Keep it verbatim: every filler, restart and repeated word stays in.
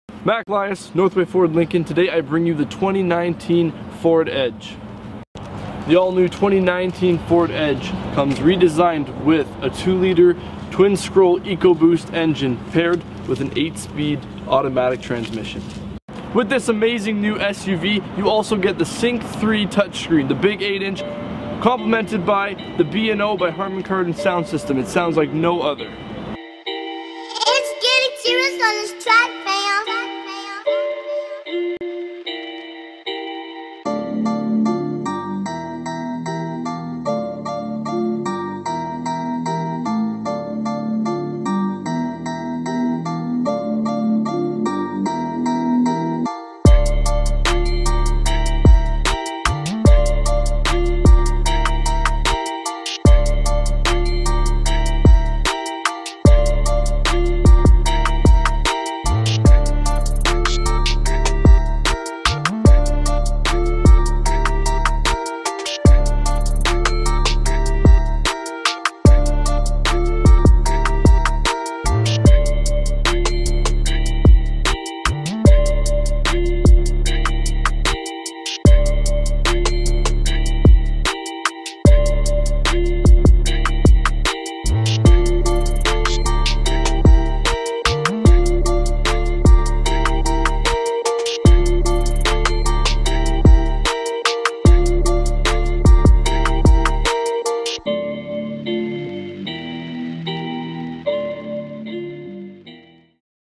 Mack, Northway Ford Lincoln. Today I bring you the twenty nineteen Ford Edge. The all-new twenty nineteen Ford Edge comes redesigned with a two liter twin-scroll EcoBoost engine paired with an eight speed automatic transmission. With this amazing new S U V, you also get the Sync three touchscreen, the big eight inch, complemented by the B and O by Harman Kardon sound system. It sounds like no other. It's getting serious on this track.